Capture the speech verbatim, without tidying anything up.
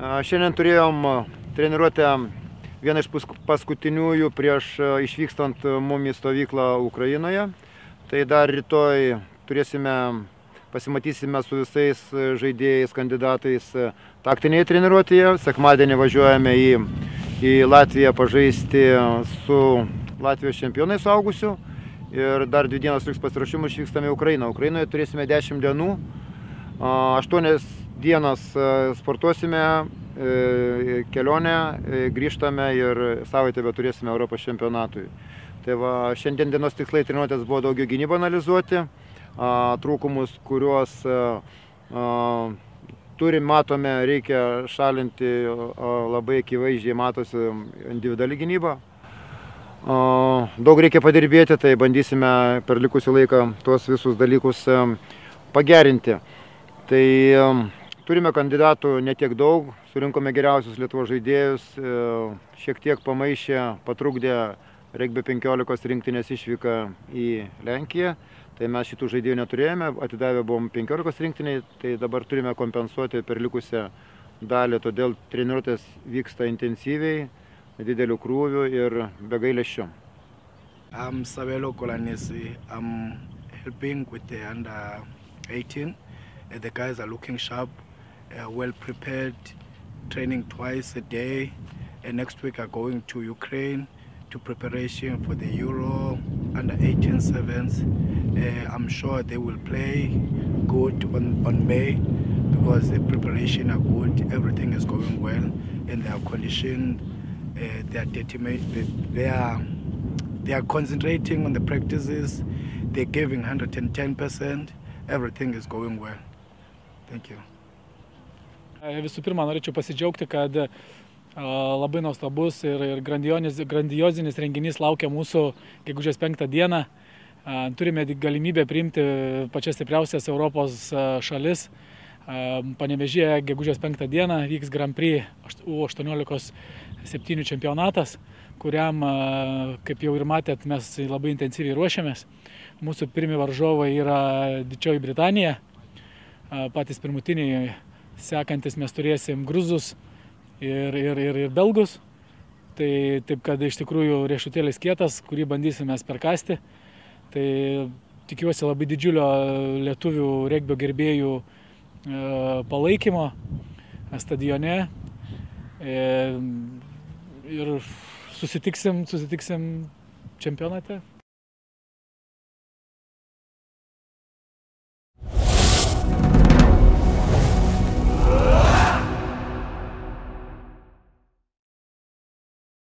Šiandien turėjom treniruotę vieną iš paskutiniųjų prieš išvykstant mum į stovyklą Ukrainoje. Tai dar rytoj turėsime, pasimatysime su visais žaidėjais, kandidatais taktinėje treniruotėje. Sekmadienį važiuojame į, į Latviją pažaisti su Latvijos čempionais suaugusių. Ir dar dvi dienos liks pasiruošimų, išvykstame į Ukrainą. Ukrainoje turėsime dešimt dienų, aštuonias dienas sportuosime, kelionę, grįžtame ir savaitę turėsime Europos čempionatui. Tai va, šiandien dienos tikslai treniruotės buvo daugiau gynybą analizuoti, trūkumus, kuriuos turim, matome, reikia šalinti, labai akivaizdžiai matosi individuali gynyba. Daug reikia padirbėti, tai bandysime per likusį laiką tuos visus dalykus pagerinti. Tai turime kandidatų ne tiek daug, surinkome geriausius Lietuvos žaidėjus, šiek tiek pamaišė, patrukdė regbio penkiolikos rinktinės išvyką į Lenkiją. Tai mes šitų žaidėjų neturėjome, atidavę buvom penkiolikos rinktiniai, tai dabar turime kompensuoti per likusią dalį, todėl treniruotės vyksta intensyviai, didelių krūvių ir be gailesčio. I'm Sabelo Kolanesi. I'm helping with the under eighteen. Uh, the guys are looking sharp, uh, well prepared, training twice a day. And next week are going to Ukraine to preparation for the Euro under eighteen sevens. Uh, I'm sure they will play good on, on May because the preparation are good, everything is going well, and they are conditioned. Uh, they are determined, they are they are concentrating on the practices, they're giving one hundred ten percent, everything is going well. Thank you. Visų pirma, norėčiau pasidžiaugti, kad labai nuostabus ir, ir grandiozinis renginys laukia mūsų gegužės penktą dieną. Turime galimybę priimti pačias stipriausias Europos šalis. Panevėžyje gegužės penktą dieną vyks Grand Prix U aštuoniolika septynių čempionatas, kuriam, kaip jau ir matėt, mes labai intensyviai ruošiamės. Mūsų pirmi varžovai yra Didžioji Britanija, patys pirmutiniai, sekantis mes turėsim gruzus ir, ir, ir, ir belgus. Tai taip, kad iš tikrųjų riešutėlis kietas, kurį bandysime perkasti. Tai tikiuosi labai didžiulio lietuvių regbio gerbėjų palaikymo stadione ir susitiksim, susitiksim čempionate.